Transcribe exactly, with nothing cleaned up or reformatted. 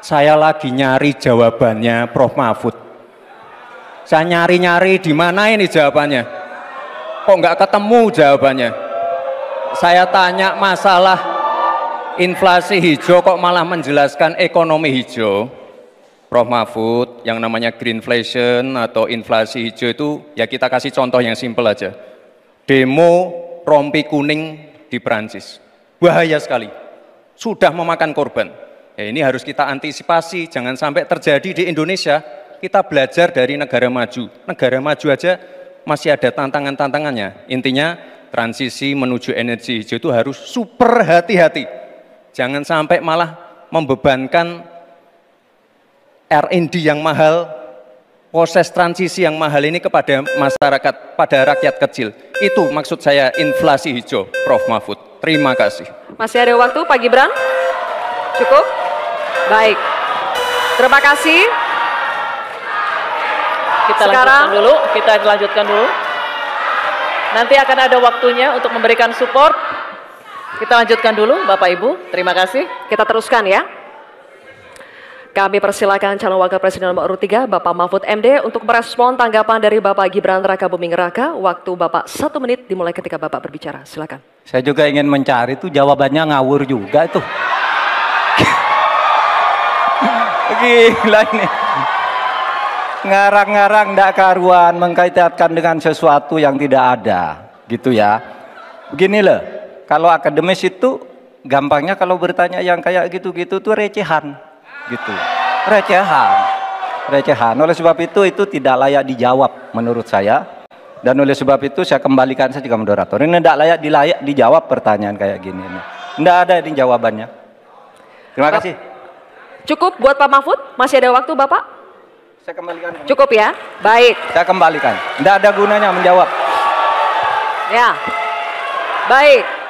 Saya lagi nyari jawabannya Prof Mahfud. Saya nyari-nyari di mana ini jawabannya. Kok nggak ketemu jawabannya? Saya tanya masalah inflasi hijau kok malah menjelaskan ekonomi hijau. Prof Mahfud, yang namanya greenflation atau inflasi hijau itu ya kita kasih contoh yang simpel aja. Demo rompi kuning di Perancis. Bahaya sekali. Sudah memakan korban. Ya, ini harus kita antisipasi, jangan sampai terjadi di Indonesia. Kita belajar dari negara maju. Negara maju aja masih ada tantangan-tantangannya. Intinya transisi menuju energi hijau itu harus super hati-hati. Jangan sampai malah membebankan R and D yang mahal, proses transisi yang mahal ini kepada masyarakat, pada rakyat kecil. Itu maksud saya inflasi hijau, Prof Mahfud. Terima kasih. Masih ada waktu, Pak Gibran? Cukup? Baik. Terima kasih. Kita Sekarang, lanjutkan dulu, kita lanjutkan dulu. Nanti akan ada waktunya untuk memberikan support. Kita lanjutkan dulu, Bapak Ibu. Terima kasih. kita teruskan ya. Kami persilakan calon wakil presiden nomor urut tiga, Bapak Mahfud M D, untuk merespon tanggapan dari Bapak Gibran Raka Buming Raka. Waktu Bapak satu menit dimulai ketika Bapak berbicara. Silakan. Saya juga ingin mencari itu jawabannya ngawur juga itu. Gila ini. Ngarang-ngarang ndak karuan mengkaitkan dengan sesuatu yang tidak ada, gitu ya. Begini loh, kalau akademis itu gampangnya kalau bertanya yang kayak gitu-gitu tuh recehan, gitu. Recehan, recehan. Oleh sebab itu itu tidak layak dijawab menurut saya. Dan oleh sebab itu saya kembalikan saja ke moderator. Ini tidak layak dilayak dijawab pertanyaan kayak gini. Tidak ada ini jawabannya. Terima kasih. Cukup buat Pak Mahfud? Masih ada waktu Bapak? Saya kembalikan. Cukup ya? Baik. Saya kembalikan. Tidak ada gunanya menjawab. Ya. Baik.